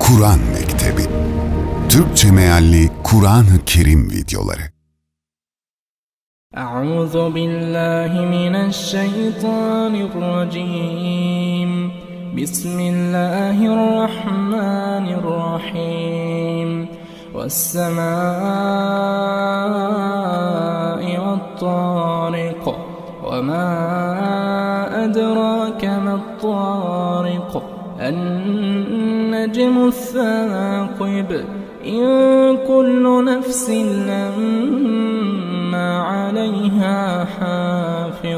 Kur'an Mektebi. Türkçe mealli Kur'an-ı Kerim videoları. Euzu billahi mineşşeytanirracim. Bismillahirrahmanirrahim. Vessemâi ve't-târiq. Ve mâ edrake me't-târiq. النجم الثاقب إن كل نفس لما عليها حافظ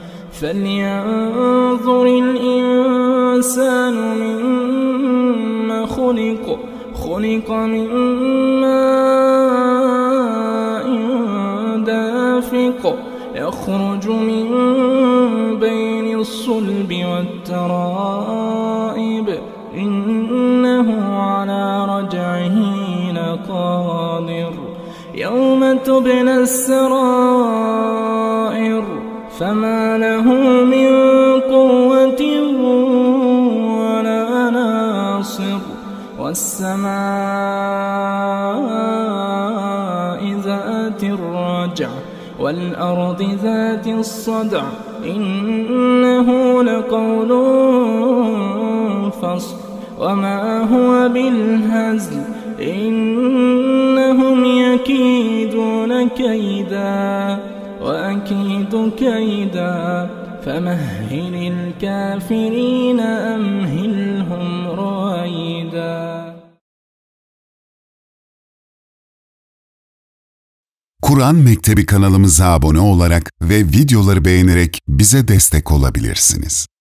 فلينظر الإنسان مما خلق من ماء دافق يخرج من بين الصلب والترائب إنه على رجعه لقادر يوم تبلى السرائر فما له من قوة ولا ناصر والسماء ذات الرجع والأرض ذات الصدع إنه لقول فصل وما هو بالهزل إنهم يكيدون كيدا وأكيد كيدا فمهل الكافرين أمهلهم رويدا. Kur'an Mektebi kanalımıza abone olarak ve videoları beğenerek bize destek olabilirsiniz.